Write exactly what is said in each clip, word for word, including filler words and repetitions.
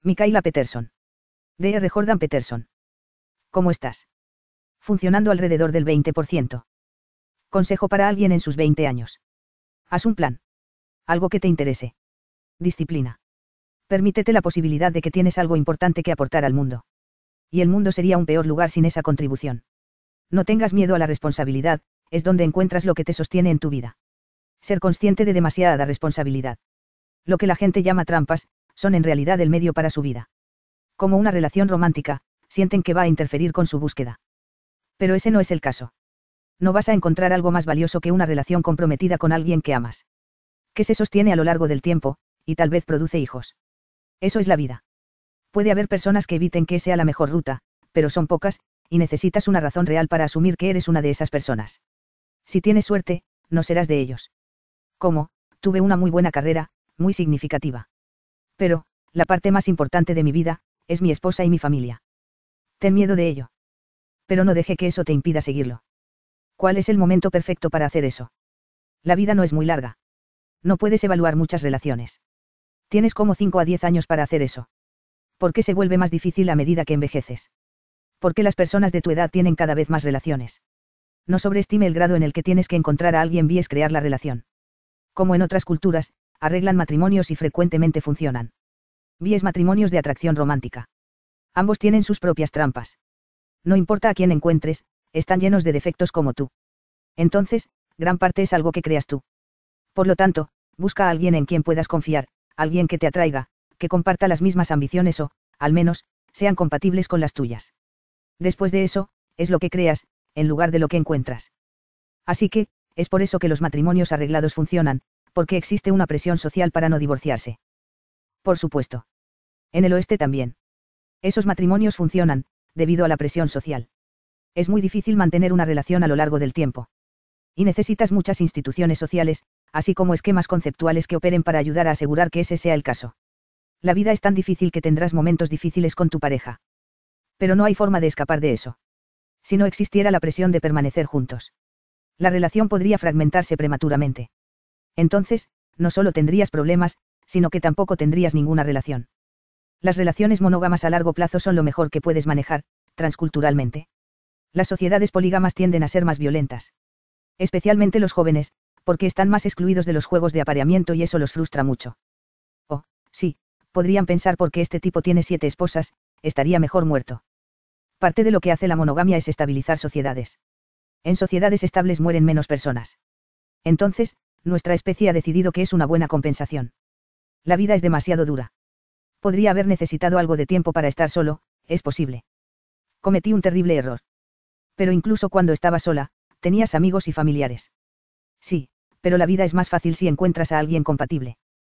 Mikaela Peterson. D R Jordan Peterson. ¿Cómo estás? Funcionando alrededor del veinte por ciento. Consejo para alguien en sus veinte años. Haz un plan. Algo que te interese. Disciplina. Permítete la posibilidad de que tienes algo importante que aportar al mundo. Y el mundo sería un peor lugar sin esa contribución. No tengas miedo a la responsabilidad, es donde encuentras lo que te sostiene en tu vida. Ser consciente de demasiada responsabilidad. Lo que la gente llama trampas, son en realidad el medio para su vida. Como una relación romántica, sienten que va a interferir con su búsqueda. Pero ese no es el caso. No vas a encontrar algo más valioso que una relación comprometida con alguien que amas. Que se sostiene a lo largo del tiempo, y tal vez produce hijos. Eso es la vida. Puede haber personas que eviten que sea la mejor ruta, pero son pocas, y necesitas una razón real para asumir que eres una de esas personas. Si tienes suerte, no serás de ellos. Como, tuve una muy buena carrera, muy significativa. Pero, la parte más importante de mi vida, es mi esposa y mi familia. Ten miedo de ello. Pero no deje que eso te impida seguirlo. ¿Cuál es el momento perfecto para hacer eso? La vida no es muy larga. No puedes evaluar muchas relaciones. Tienes como cinco a diez años para hacer eso. ¿Por qué se vuelve más difícil a medida que envejeces? Porque las personas de tu edad tienen cada vez más relaciones. No sobreestime el grado en el que tienes que encontrar a alguien y es crear la relación. Como en otras culturas, arreglan matrimonios y frecuentemente funcionan. Vies matrimonios de atracción romántica. Ambos tienen sus propias trampas. No importa a quién encuentres, están llenos de defectos como tú. Entonces, gran parte es algo que creas tú. Por lo tanto, busca a alguien en quien puedas confiar, alguien que te atraiga, que comparta las mismas ambiciones o, al menos, sean compatibles con las tuyas. Después de eso, es lo que creas, en lugar de lo que encuentras. Así que, es por eso que los matrimonios arreglados funcionan, porque existe una presión social para no divorciarse. Por supuesto. En el oeste también. Esos matrimonios funcionan, debido a la presión social. Es muy difícil mantener una relación a lo largo del tiempo. Y necesitas muchas instituciones sociales, así como esquemas conceptuales que operen para ayudar a asegurar que ese sea el caso. La vida es tan difícil que tendrás momentos difíciles con tu pareja. Pero no hay forma de escapar de eso. Si no existiera la presión de permanecer juntos, la relación podría fragmentarse prematuramente. Entonces, no solo tendrías problemas, sino que tampoco tendrías ninguna relación. Las relaciones monógamas a largo plazo son lo mejor que puedes manejar, transculturalmente. Las sociedades polígamas tienden a ser más violentas. Especialmente los jóvenes, porque están más excluidos de los juegos de apareamiento y eso los frustra mucho. Oh, sí, podrían pensar porque este tipo tiene siete esposas, estaría mejor muerto. Parte de lo que hace la monogamia es estabilizar sociedades. En sociedades estables mueren menos personas. Entonces, nuestra especie ha decidido que es una buena compensación. La vida es demasiado dura. Podría haber necesitado algo de tiempo para estar solo, es posible. Cometí un terrible error. Pero incluso cuando estaba sola, tenías amigos y familiares. Sí, pero la vida es más fácil si encuentras a alguien compatible.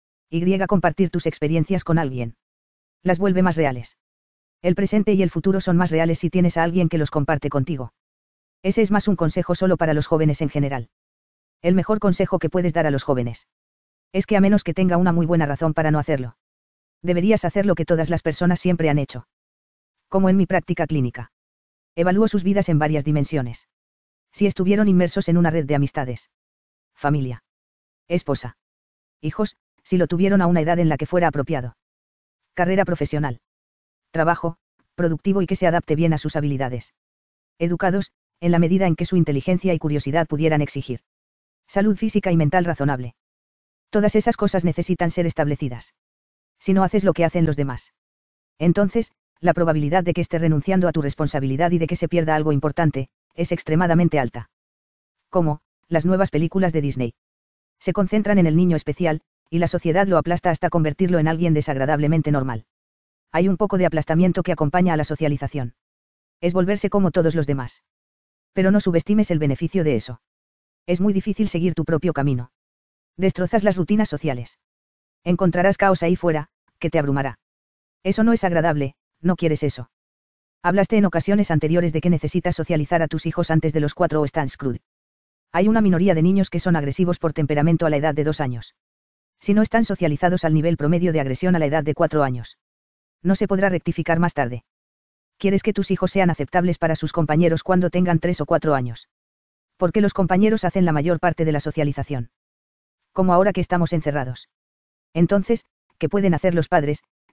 Y compartir tus experiencias con alguien. Las vuelve más reales. El presente y el futuro son más reales si tienes a alguien que los comparte contigo. Ese es más un consejo solo para los jóvenes en general. El mejor consejo que puedes dar a los jóvenes es que a menos que tenga una muy buena razón para no hacerlo, deberías hacer lo que todas las personas siempre han hecho. Como en mi práctica clínica. Evalúo sus vidas en varias dimensiones. Si estuvieron inmersos en una red de amistades. Familia. Esposa. Hijos, si lo tuvieron a una edad en la que fuera apropiado. Carrera profesional. Trabajo, productivo y que se adapte bien a sus habilidades. Educados, en la medida en que su inteligencia y curiosidad pudieran exigir. Salud física y mental razonable. Todas esas cosas necesitan ser establecidas. Si no haces lo que hacen los demás. Entonces, la probabilidad de que esté renunciando a tu responsabilidad y de que se pierda algo importante, es extremadamente alta. Como, las nuevas películas de Disney. Se concentran en el niño especial, y la sociedad lo aplasta hasta convertirlo en alguien desagradablemente normal. Hay un poco de aplastamiento que acompaña a la socialización. Es volverse como todos los demás. Pero no subestimes el beneficio de eso. Es muy difícil seguir tu propio camino. Destrozas las rutinas sociales. Encontrarás caos ahí fuera, que te abrumará. Eso no es agradable, no quieres eso. Hablaste en ocasiones anteriores de que necesitas socializar a tus hijos antes de los cuatro o están screwed. Hay una minoría de niños que son agresivos por temperamento a la edad de dos años. Si no están socializados al nivel promedio de agresión a la edad de cuatro años. No se podrá rectificar más tarde. Quieres que tus hijos sean aceptables para sus compañeros cuando tengan tres o cuatro años. Porque los compañeros hacen la mayor parte de la socialización. Como ahora que estamos encerrados. Entonces, ¿qué pueden hacer los padres,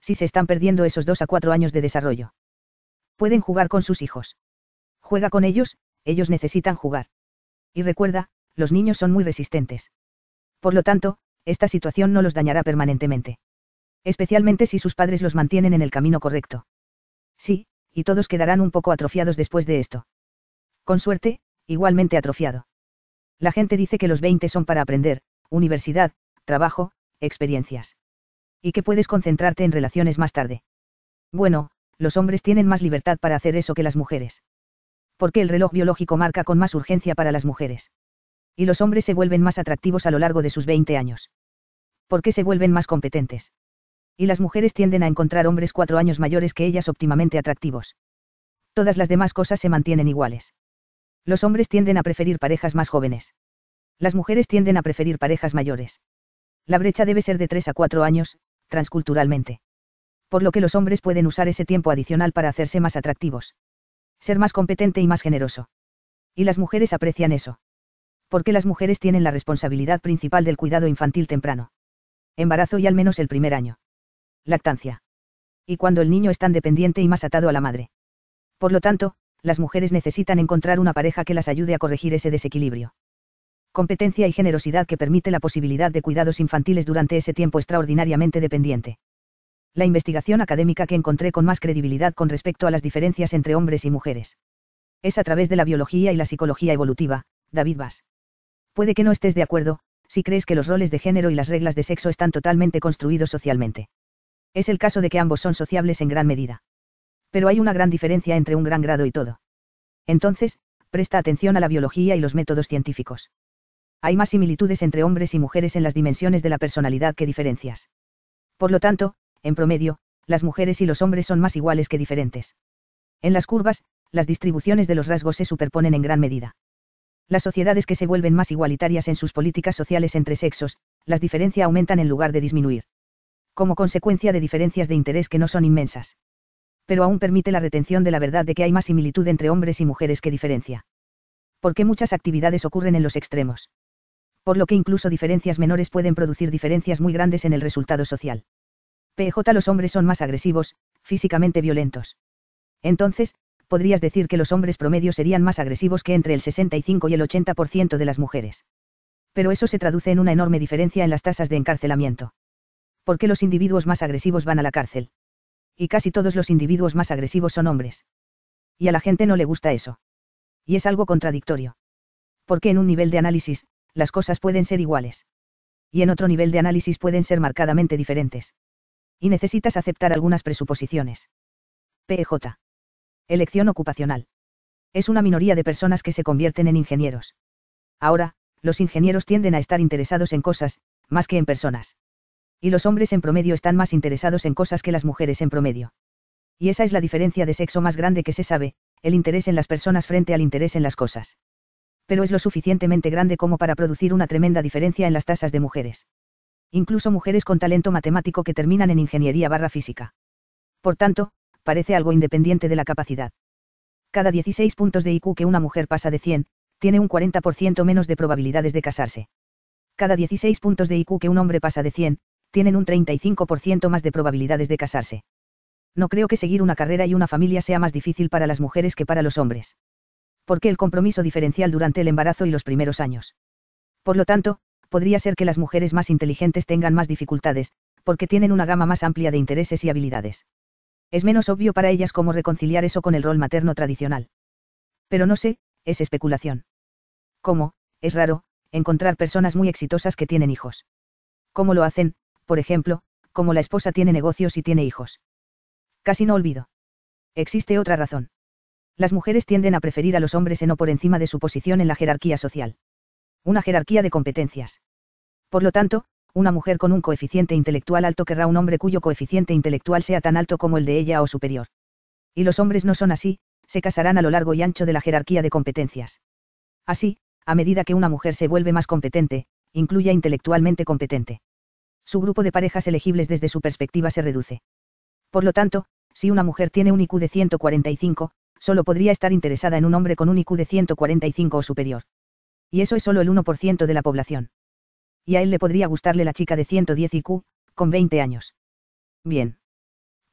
si se están perdiendo esos dos a cuatro años de desarrollo. Pueden jugar con sus hijos. Juega con ellos, ellos necesitan jugar. Y recuerda, los niños son muy resistentes. Por lo tanto, esta situación no los dañará permanentemente. Especialmente si sus padres los mantienen en el camino correcto. Sí, y todos quedarán un poco atrofiados después de esto. Con suerte, igualmente atrofiado. La gente dice que los veinte son para aprender, universidad, trabajo, experiencias. Y que puedes concentrarte en relaciones más tarde. Bueno, los hombres tienen más libertad para hacer eso que las mujeres. Porque el reloj biológico marca con más urgencia para las mujeres. Y los hombres se vuelven más atractivos a lo largo de sus veinte años. Porque se vuelven más competentes. Y las mujeres tienden a encontrar hombres cuatro años mayores que ellas óptimamente atractivos. Todas las demás cosas se mantienen iguales. Los hombres tienden a preferir parejas más jóvenes. Las mujeres tienden a preferir parejas mayores. La brecha debe ser de tres a cuatro años, transculturalmente. Por lo que los hombres pueden usar ese tiempo adicional para hacerse más atractivos. Ser más competente y más generoso. Y las mujeres aprecian eso. Porque las mujeres tienen la responsabilidad principal del cuidado infantil temprano. Embarazo y al menos el primer año. Lactancia. Y cuando el niño es tan dependiente y más atado a la madre. Por lo tanto, las mujeres necesitan encontrar una pareja que las ayude a corregir ese desequilibrio. Competencia y generosidad que permite la posibilidad de cuidados infantiles durante ese tiempo extraordinariamente dependiente. La investigación académica que encontré con más credibilidad con respecto a las diferencias entre hombres y mujeres. Es a través de la biología y la psicología evolutiva, David Bass. Puede que no estés de acuerdo, si crees que los roles de género y las reglas de sexo están totalmente construidos socialmente. Es el caso de que ambos son sociables en gran medida. Pero hay una gran diferencia entre un gran grado y todo. Entonces, presta atención a la biología y los métodos científicos. Hay más similitudes entre hombres y mujeres en las dimensiones de la personalidad que diferencias. Por lo tanto, en promedio, las mujeres y los hombres son más iguales que diferentes. En las curvas, las distribuciones de los rasgos se superponen en gran medida. Las sociedades que se vuelven más igualitarias en sus políticas sociales entre sexos, las diferencias aumentan en lugar de disminuir. Como consecuencia de diferencias de interés que no son inmensas. Pero aún permite la retención de la verdad de que hay más similitud entre hombres y mujeres que diferencia. Porque muchas actividades ocurren en los extremos. Por lo que incluso diferencias menores pueden producir diferencias muy grandes en el resultado social. P J Los hombres son más agresivos, físicamente violentos. Entonces, podrías decir que los hombres promedio serían más agresivos que entre el sesenta y cinco y el ochenta por ciento de las mujeres. Pero eso se traduce en una enorme diferencia en las tasas de encarcelamiento. Porque los individuos más agresivos van a la cárcel. Y casi todos los individuos más agresivos son hombres. Y a la gente no le gusta eso. Y es algo contradictorio. Porque en un nivel de análisis, las cosas pueden ser iguales. Y en otro nivel de análisis pueden ser marcadamente diferentes. Y necesitas aceptar algunas presuposiciones. P J. Elección ocupacional. Es una minoría de personas que se convierten en ingenieros. Ahora, los ingenieros tienden a estar interesados en cosas, más que en personas. Y los hombres en promedio están más interesados en cosas que las mujeres en promedio. Y esa es la diferencia de sexo más grande que se sabe, el interés en las personas frente al interés en las cosas. Pero es lo suficientemente grande como para producir una tremenda diferencia en las tasas de mujeres. Incluso mujeres con talento matemático que terminan en ingeniería barra física. Por tanto, parece algo independiente de la capacidad. Cada dieciséis puntos de I Q que una mujer pasa de cien, tiene un cuarenta por ciento menos de probabilidades de casarse. Cada dieciséis puntos de I Q que un hombre pasa de cien, tienen un treinta y cinco por ciento más de probabilidades de casarse. No creo que seguir una carrera y una familia sea más difícil para las mujeres que para los hombres. Porque el compromiso diferencial durante el embarazo y los primeros años. Por lo tanto, podría ser que las mujeres más inteligentes tengan más dificultades, porque tienen una gama más amplia de intereses y habilidades. Es menos obvio para ellas cómo reconciliar eso con el rol materno tradicional. Pero no sé, es especulación. ¿Cómo? Es raro, encontrar personas muy exitosas que tienen hijos. ¿Cómo lo hacen? Por ejemplo, como la esposa tiene negocios y tiene hijos. Casi no olvido. Existe otra razón. Las mujeres tienden a preferir a los hombres en o por encima de su posición en la jerarquía social. Una jerarquía de competencias. Por lo tanto, una mujer con un coeficiente intelectual alto querrá un hombre cuyo coeficiente intelectual sea tan alto como el de ella o superior. Y los hombres no son así, se casarán a lo largo y ancho de la jerarquía de competencias. Así, a medida que una mujer se vuelve más competente, incluya intelectualmente competente. Su grupo de parejas elegibles desde su perspectiva se reduce. Por lo tanto, si una mujer tiene un I Q de ciento cuarenta y cinco, solo podría estar interesada en un hombre con un I Q de ciento cuarenta y cinco o superior. Y eso es solo el uno por ciento de la población. Y a él le podría gustarle la chica de ciento diez I Q, con veinte años. Bien.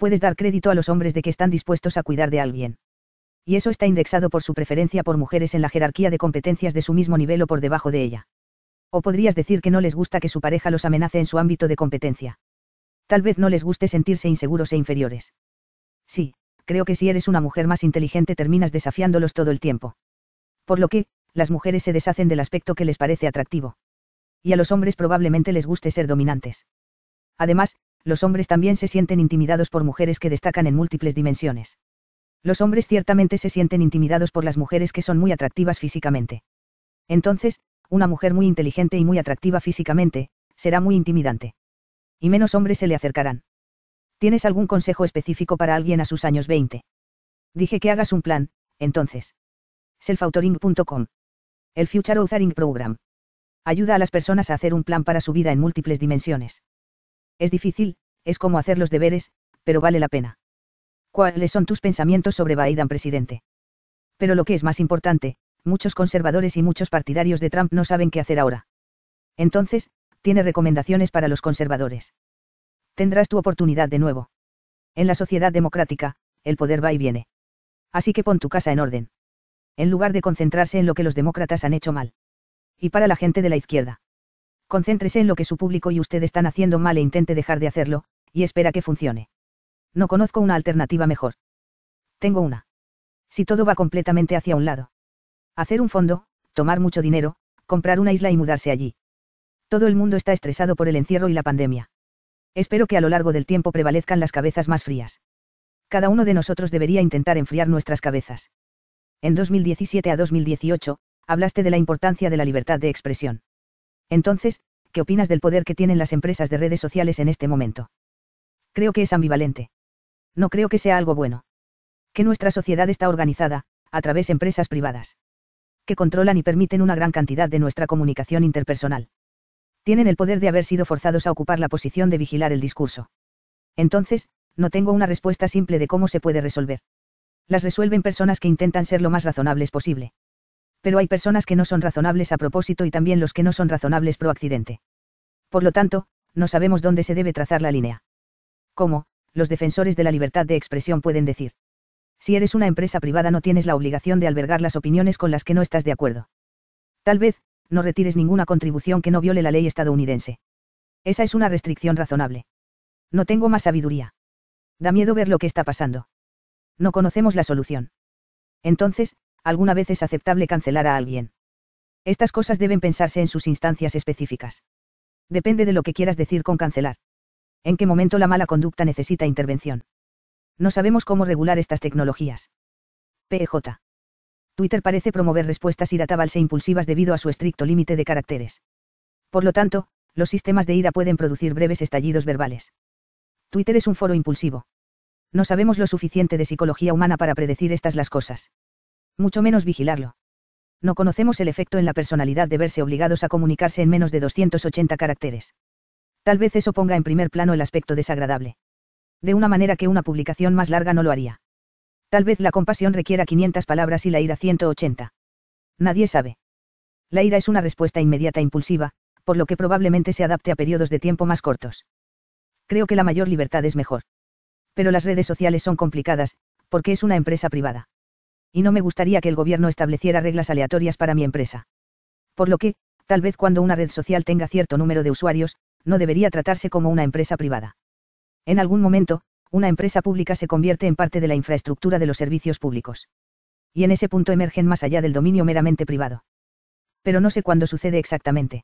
Puedes dar crédito a los hombres de que están dispuestos a cuidar de alguien. Y eso está indexado por su preferencia por mujeres en la jerarquía de competencias de su mismo nivel o por debajo de ella. O podrías decir que no les gusta que su pareja los amenace en su ámbito de competencia. Tal vez no les guste sentirse inseguros e inferiores. Sí, creo que si eres una mujer más inteligente terminas desafiándolos todo el tiempo. Por lo que, las mujeres se deshacen del aspecto que les parece atractivo. Y a los hombres probablemente les guste ser dominantes. Además, los hombres también se sienten intimidados por mujeres que destacan en múltiples dimensiones. Los hombres ciertamente se sienten intimidados por las mujeres que son muy atractivas físicamente. Entonces, una mujer muy inteligente y muy atractiva físicamente, será muy intimidante. Y menos hombres se le acercarán. ¿Tienes algún consejo específico para alguien a sus años veinte? Dije que hagas un plan, entonces. self authoring punto com. El Future Authoring Program. Ayuda a las personas a hacer un plan para su vida en múltiples dimensiones. Es difícil, es como hacer los deberes, pero vale la pena. ¿Cuáles son tus pensamientos sobre Biden presidente? Pero lo que es más importante, muchos conservadores y muchos partidarios de Trump no saben qué hacer ahora. Entonces, tiene recomendaciones para los conservadores. Tendrás tu oportunidad de nuevo. En la sociedad democrática, el poder va y viene. Así que pon tu casa en orden. En lugar de concentrarse en lo que los demócratas han hecho mal. Y para la gente de la izquierda. Concéntrese en lo que su público y usted están haciendo mal e intente dejar de hacerlo, y espera que funcione. No conozco una alternativa mejor. Tengo una. Si todo va completamente hacia un lado. Hacer un fondo, tomar mucho dinero, comprar una isla y mudarse allí. Todo el mundo está estresado por el encierro y la pandemia. Espero que a lo largo del tiempo prevalezcan las cabezas más frías. Cada uno de nosotros debería intentar enfriar nuestras cabezas. En dos mil diecisiete a dos mil dieciocho, hablaste de la importancia de la libertad de expresión. Entonces, ¿qué opinas del poder que tienen las empresas de redes sociales en este momento? Creo que es ambivalente. No creo que sea algo bueno. Que nuestra sociedad está organizada, a través de empresas privadas. Que controlan y permiten una gran cantidad de nuestra comunicación interpersonal. Tienen el poder de haber sido forzados a ocupar la posición de vigilar el discurso. Entonces, no tengo una respuesta simple de cómo se puede resolver. Las resuelven personas que intentan ser lo más razonables posible. Pero hay personas que no son razonables a propósito y también los que no son razonables pro accidente. Por lo tanto, no sabemos dónde se debe trazar la línea. ¿Cómo? Los defensores de la libertad de expresión pueden decir. Si eres una empresa privada no tienes la obligación de albergar las opiniones con las que no estás de acuerdo. Tal vez, no retires ninguna contribución que no viole la ley estadounidense. Esa es una restricción razonable. No tengo más sabiduría. Da miedo ver lo que está pasando. No conocemos la solución. Entonces, alguna vez es aceptable cancelar a alguien. Estas cosas deben pensarse en sus instancias específicas. Depende de lo que quieras decir con cancelar. ¿En qué momento la mala conducta necesita intervención? No sabemos cómo regular estas tecnologías. P E J. Twitter parece promover respuestas irritables e impulsivas debido a su estricto límite de caracteres. Por lo tanto, los sistemas de ira pueden producir breves estallidos verbales. Twitter es un foro impulsivo. No sabemos lo suficiente de psicología humana para predecir estas las cosas. Mucho menos vigilarlo. No conocemos el efecto en la personalidad de verse obligados a comunicarse en menos de doscientos ochenta caracteres. Tal vez eso ponga en primer plano el aspecto desagradable. De una manera que una publicación más larga no lo haría. Tal vez la compasión requiera quinientas palabras y la ira ciento ochenta. Nadie sabe. La ira es una respuesta inmediata e impulsiva, por lo que probablemente se adapte a periodos de tiempo más cortos. Creo que la mayor libertad es mejor. Pero las redes sociales son complicadas, porque es una empresa privada. Y no me gustaría que el gobierno estableciera reglas aleatorias para mi empresa. Por lo que, tal vez cuando una red social tenga cierto número de usuarios, no debería tratarse como una empresa privada. En algún momento, una empresa pública se convierte en parte de la infraestructura de los servicios públicos. Y en ese punto emergen más allá del dominio meramente privado. Pero no sé cuándo sucede exactamente.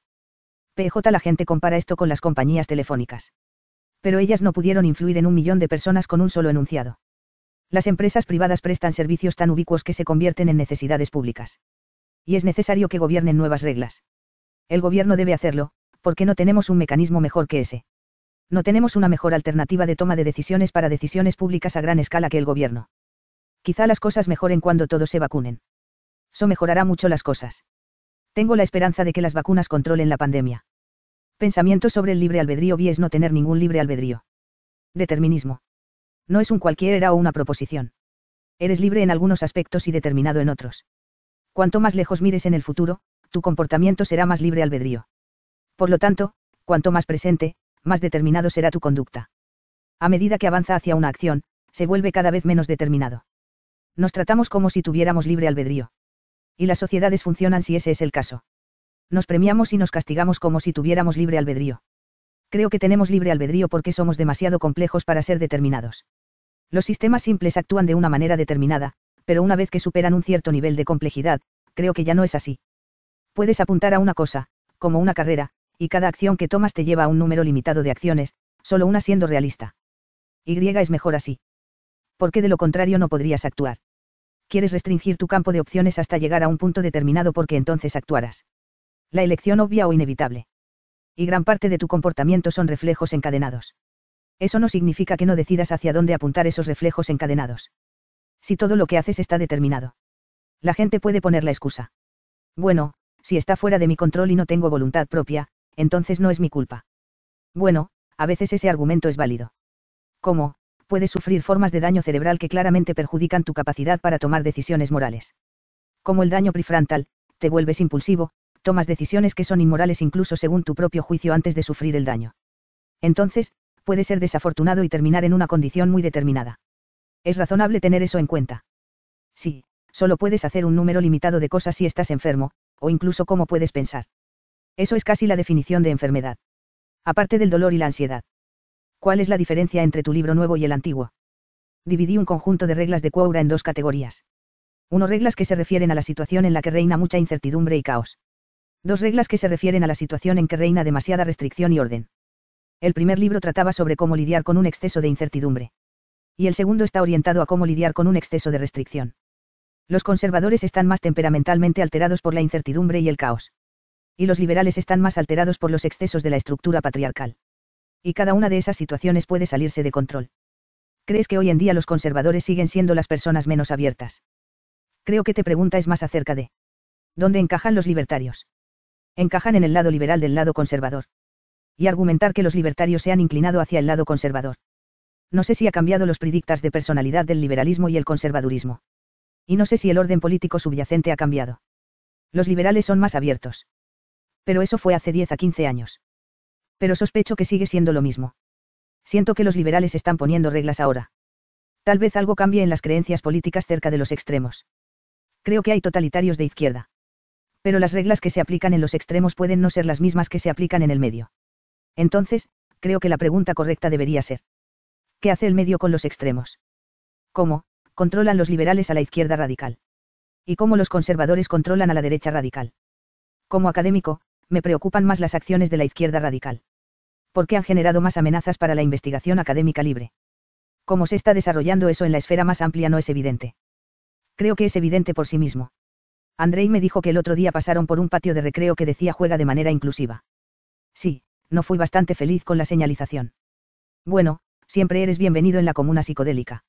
P J La gente compara esto con las compañías telefónicas. Pero ellas no pudieron influir en un millón de personas con un solo enunciado. Las empresas privadas prestan servicios tan ubicuos que se convierten en necesidades públicas. Y es necesario que gobiernen nuevas reglas. El gobierno debe hacerlo, porque no tenemos un mecanismo mejor que ese. No tenemos una mejor alternativa de toma de decisiones para decisiones públicas a gran escala que el gobierno. Quizá las cosas mejoren cuando todos se vacunen. Eso mejorará mucho las cosas. Tengo la esperanza de que las vacunas controlen la pandemia. Pensamiento sobre el libre albedrío y es no tener ningún libre albedrío. Determinismo. No es un cualquiera o una proposición. Eres libre en algunos aspectos y determinado en otros. Cuanto más lejos mires en el futuro, tu comportamiento será más libre albedrío. Por lo tanto, cuanto más presente, más determinado será tu conducta. A medida que avanza hacia una acción, se vuelve cada vez menos determinado. Nos tratamos como si tuviéramos libre albedrío. Y las sociedades funcionan si ese es el caso. Nos premiamos y nos castigamos como si tuviéramos libre albedrío. Creo que tenemos libre albedrío porque somos demasiado complejos para ser determinados. Los sistemas simples actúan de una manera determinada, pero una vez que superan un cierto nivel de complejidad, creo que ya no es así. Puedes apuntar a una cosa, como una carrera, y cada acción que tomas te lleva a un número limitado de acciones, solo una siendo realista. Y es mejor así. Porque de lo contrario no podrías actuar. Quieres restringir tu campo de opciones hasta llegar a un punto determinado porque entonces actuarás. La elección obvia o inevitable. Y gran parte de tu comportamiento son reflejos encadenados. Eso no significa que no decidas hacia dónde apuntar esos reflejos encadenados. Si todo lo que haces está determinado. La gente puede poner la excusa. Bueno, si está fuera de mi control y no tengo voluntad propia, entonces no es mi culpa. Bueno, a veces ese argumento es válido. ¿Cómo? Puedes sufrir formas de daño cerebral que claramente perjudican tu capacidad para tomar decisiones morales. Como el daño prefrontal, te vuelves impulsivo, tomas decisiones que son inmorales incluso según tu propio juicio antes de sufrir el daño. Entonces, puedes ser desafortunado y terminar en una condición muy determinada. Es razonable tener eso en cuenta. Sí, solo puedes hacer un número limitado de cosas si estás enfermo, o incluso cómo puedes pensar. Eso es casi la definición de enfermedad. Aparte del dolor y la ansiedad. ¿Cuál es la diferencia entre tu libro nuevo y el antiguo? Dividí un conjunto de reglas de Quora en dos categorías. Uno, reglas que se refieren a la situación en la que reina mucha incertidumbre y caos. Dos, reglas que se refieren a la situación en que reina demasiada restricción y orden. El primer libro trataba sobre cómo lidiar con un exceso de incertidumbre. Y el segundo está orientado a cómo lidiar con un exceso de restricción. Los conservadores están más temperamentalmente alterados por la incertidumbre y el caos. Y los liberales están más alterados por los excesos de la estructura patriarcal. Y cada una de esas situaciones puede salirse de control. ¿Crees que hoy en día los conservadores siguen siendo las personas menos abiertas? Creo que te pregunta es más acerca de ¿dónde encajan los libertarios? Encajan en el lado liberal del lado conservador. Y argumentar que los libertarios se han inclinado hacia el lado conservador. No sé si ha cambiado los predictas de personalidad del liberalismo y el conservadurismo. Y no sé si el orden político subyacente ha cambiado. Los liberales son más abiertos. Pero eso fue hace diez a quince años. Pero sospecho que sigue siendo lo mismo. Siento que los liberales están poniendo reglas ahora. Tal vez algo cambie en las creencias políticas cerca de los extremos. Creo que hay totalitarios de izquierda. Pero las reglas que se aplican en los extremos pueden no ser las mismas que se aplican en el medio. Entonces, creo que la pregunta correcta debería ser: ¿qué hace el medio con los extremos? ¿Cómo controlan los liberales a la izquierda radical? ¿Y cómo los conservadores controlan a la derecha radical? Como académico, me preocupan más las acciones de la izquierda radical. Porque han generado más amenazas para la investigación académica libre. Cómo se está desarrollando eso en la esfera más amplia no es evidente. Creo que es evidente por sí mismo. Andrei me dijo que el otro día pasaron por un patio de recreo que decía juega de manera inclusiva. Sí, no fui bastante feliz con la señalización. Bueno, siempre eres bienvenido en la comuna psicodélica.